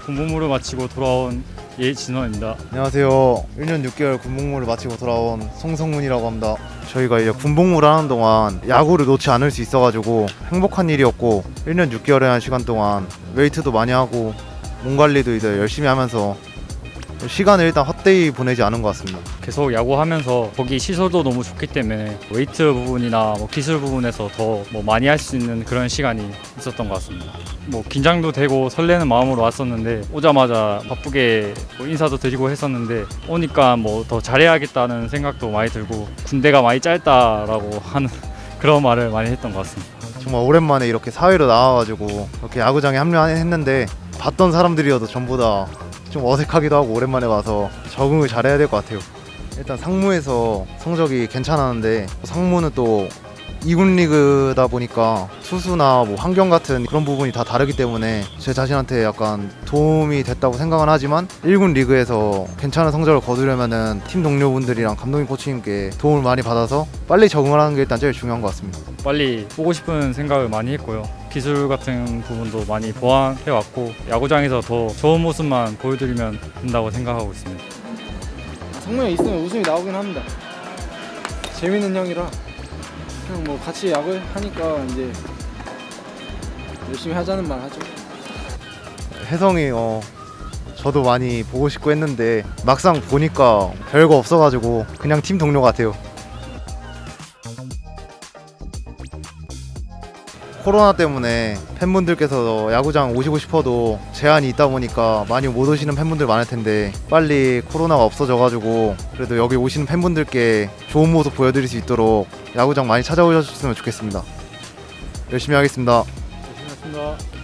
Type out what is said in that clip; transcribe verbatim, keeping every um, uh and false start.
군복무를 마치고 돌아온 예진원입니다. 안녕하세요. 일 년 육 개월 군복무를 마치고 돌아온 송성문이라고 합니다. 저희가 이제 군복무를 하는 동안 야구를 놓지 않을 수 있어가지고 행복한 일이었고, 일 년 육 개월이라는 시간 동안 웨이트도 많이 하고 몸 관리도 이제 열심히 하면서 시간을 일단 헛되이 보내지 않은 것 같습니다. 계속 야구하면서 거기 시설도 너무 좋기 때문에 웨이트 부분이나 뭐 기술 부분에서 더 뭐 많이 할 수 있는 그런 시간이 있었던 것 같습니다. 뭐 긴장도 되고 설레는 마음으로 왔었는데, 오자마자 바쁘게 뭐 인사도 드리고 했었는데 오니까 뭐 더 잘해야겠다는 생각도 많이 들고, 군대가 많이 짧다라고 하는 그런 말을 많이 했던 것 같습니다. 정말 오랜만에 이렇게 사회로 나와가지고 이렇게 야구장에 합류했는데, 봤던 사람들이어도 전부 다 좀 어색하기도 하고 오랜만에 와서 적응을 잘해야 될 것 같아요. 일단 상무에서 성적이 괜찮았는데, 상무는 또 이 군 리그다 보니까 투수나 뭐 환경 같은 그런 부분이 다 다르기 때문에 제 자신한테 약간 도움이 됐다고 생각은 하지만, 일 군 리그에서 괜찮은 성적을 거두려면은 팀 동료분들이랑 감독님, 코치님께 도움을 많이 받아서 빨리 적응을 하는 게 일단 제일 중요한 것 같습니다. 빨리 보고 싶은 생각을 많이 했고요. 기술 같은 부분도 많이 보완해왔고, 야구장에서 더 좋은 모습만 보여드리면 된다고 생각하고 있습니다. 성명이 있으면 웃음이 나오긴 합니다. 재밌는 형이라 그냥 뭐 같이 야구 하니까 이제 열심히 하자는 말 하죠. 혜성이 어 저도 많이 보고 싶고 했는데 막상 보니까 별거 없어가지고 그냥 팀 동료 같아요. 코로나 때문에 팬분들께서 야구장 오시고 싶어도 제한이 있다 보니까 많이 못 오시는 팬분들 많을 텐데, 빨리 코로나가 없어져가지고 그래도 여기 오시는 팬분들께 좋은 모습 보여드릴 수 있도록 야구장 많이 찾아오셨으면 좋겠습니다. 열심히 하겠습니다. 열심히 하겠습니다.